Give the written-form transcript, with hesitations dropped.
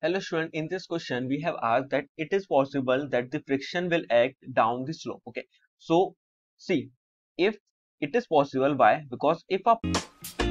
Hello student, in this question we have asked that it is possible that the friction will act down the slope. Okay, so see, if it is possible, why? Because if a